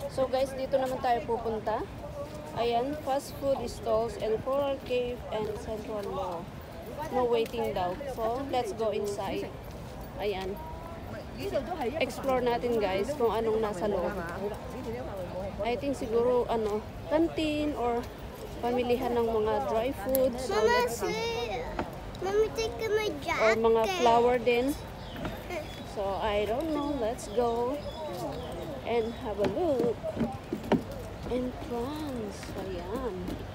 So guys, dito naman tayo pupunta. Ayan, fast food stalls and Coral Cave and Central Mall. No waiting daw. So, let's go inside. Ayan. Explore natin guys kung anong nasa loob. I think siguro canteen or pamilihan ng mga dry foods. So, let's see. Mommy, take my jacket. Or mga flower din. So, I don't know. Let's go and have a look. Entrance. Ayan.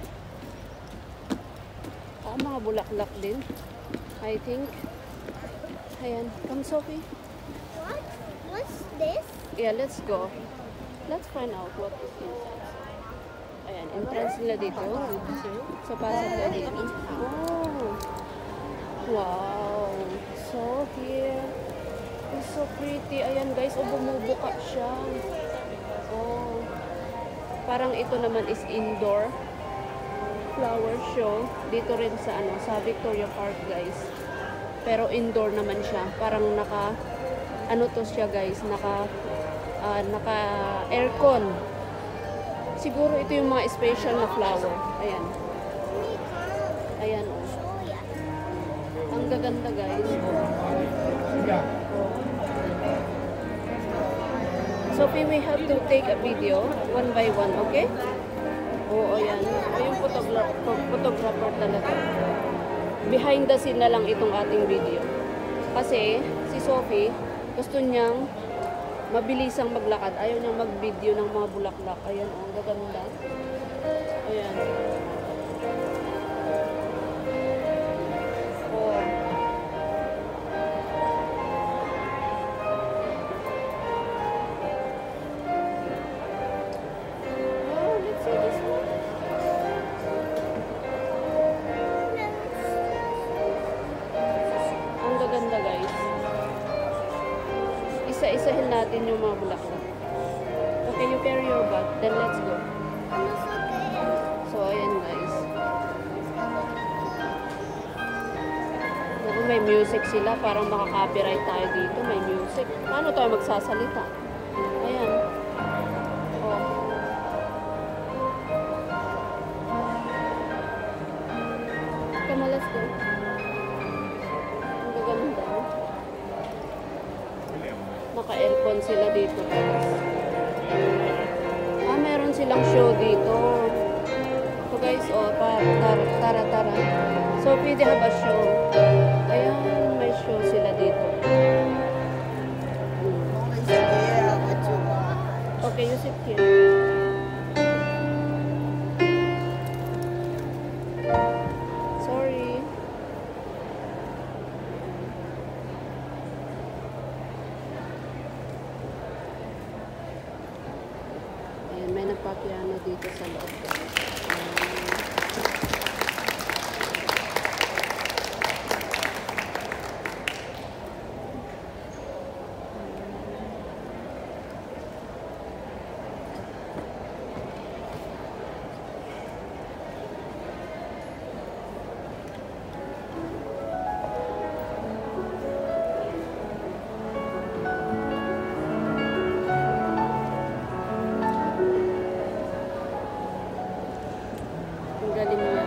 Mga bulaklak din. I think. Ayan. Come, Sophie. What? What's this? Yeah, let's go. Let's find out what is inside. Ayan. Entrance nila dito. So, pasok na dito. Oh. Wow. So, here. It's so pretty. Ayan, guys. Oh, bumubuka siya. Oh. Parang ito naman is indoor flower show dito rin sa Victoria Park guys, pero indoor naman siya, parang naka to siya guys, naka aircon siguro. Ito yung mga special na flower. Ayan, ayan oh. Ang gaganda guys. Sophie, we have to take a video one by one, okay? Oo, ayan. O yung photographer talaga. Behind the scene na lang itong ating video. Kasi, si Sophie, gusto niyang mabilisang maglakad. Ayaw niyang mag-video ng mga bulaklak. Ayan, ang gaganda. Ayan. Oh. Ganda guys. Isa-isahin natin yung mga bulaklak. Okay, you carry your bag. Then let's go. So, ayan guys. Naku, may music sila. Parang makaka-copyright tayo dito. May music. Paano tayo magsasalita? Ayan. Oh. Come on, let's go. Naka-aircon sila dito guys. Meron silang show dito. So guys, oh, tara. So, they have a show. Ayan, may show sila dito. Okay, you sit here. Sorry. May nagpapiano dito sa loob. Galing niya.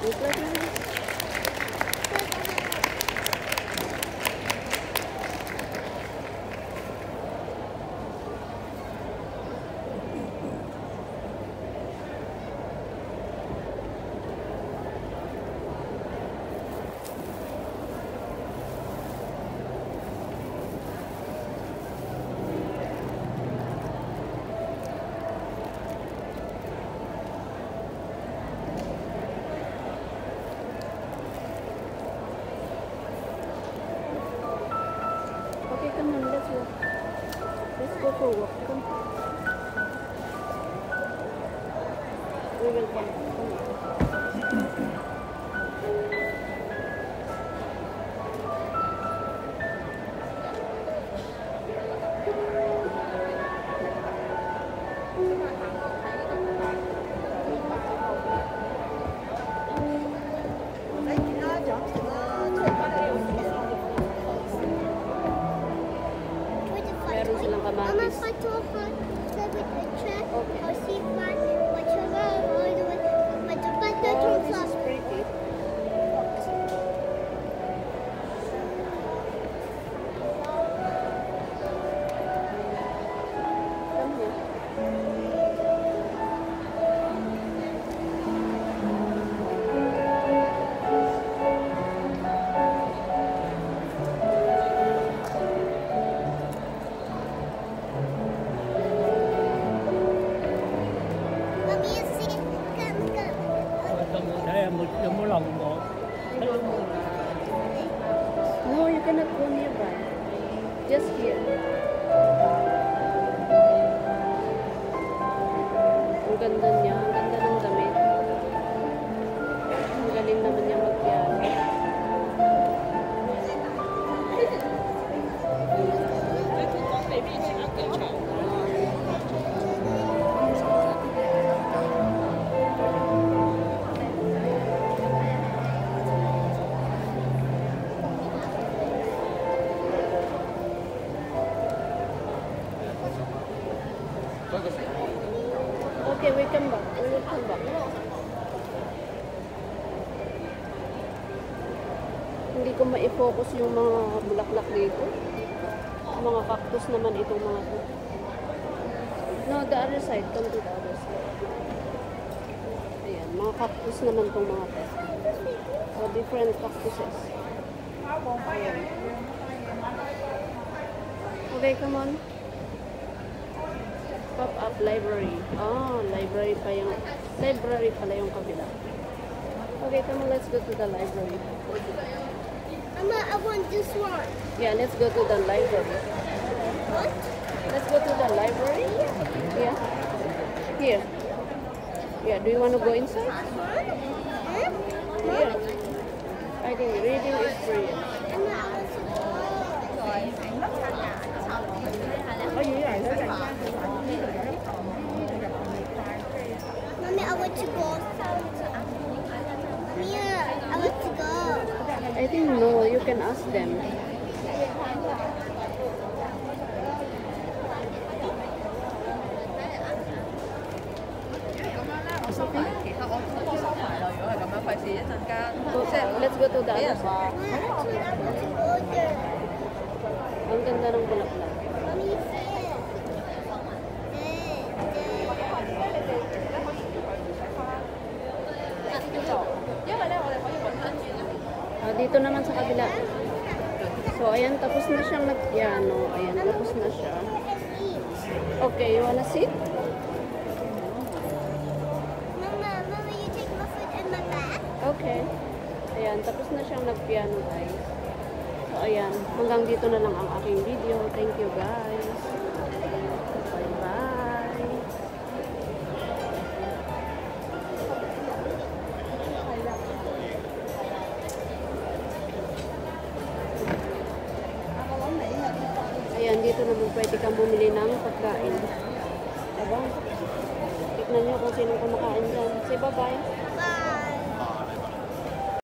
Look like this. Okay, come on, let's walk. Let's go for a walk. Come. We will come. Come on. Meron silang Mama, kamatis. if I talk on the picture, Okay. I'll see if I whatever all the way, but the Oh, this is pretty. Come here. Mommy, you see, come. Để em muốn lòng bộ. No, you cannot go nearby. Just here. Ang ganda niya. Ang ganda ng damit. Ang galing naman niya mag-piano. Okay, we come back. We will come back. Hindi ko ma-focus yung mga bulaklak dito. Mga cactus naman itong mga to. No, the other side. Come to the other side. Ayan, mga cactus naman itong mga to. So, different cactuses. Ayan. Okay, come on. Pop-up library. Oh, library pala yung kabila. Okay, come on, let's go to the library. Mama, I want this one. Yeah, let's go to the library. What? Let's go to the library. Yeah. Here. Yeah, do you want to go inside? Huh? Here. I think reading is free. Mama, I want to go. Mommy, I want to go. Mia, I want to go. I think no, you can ask them. So, let's go to the other side. I want to go there. Ang ganda ng bulaklak. Mommy, see it. Dito naman sa kabila. So, ayan, tapos na siyang nag-piano. Ayan, tapos na siya. Okay, you wanna sit? Mama, you take my food in my bag? Okay. Ayan, tapos na siyang nag-piano, guys. So, ayan, hanggang dito na lang ang aking video. Thank you, guys. Bye-bye. Ayan, dito naman pwede kang bumili ng pagkain. Diba? Tignan nyo kung sino kumakain dyan. Say bye-bye. Bye.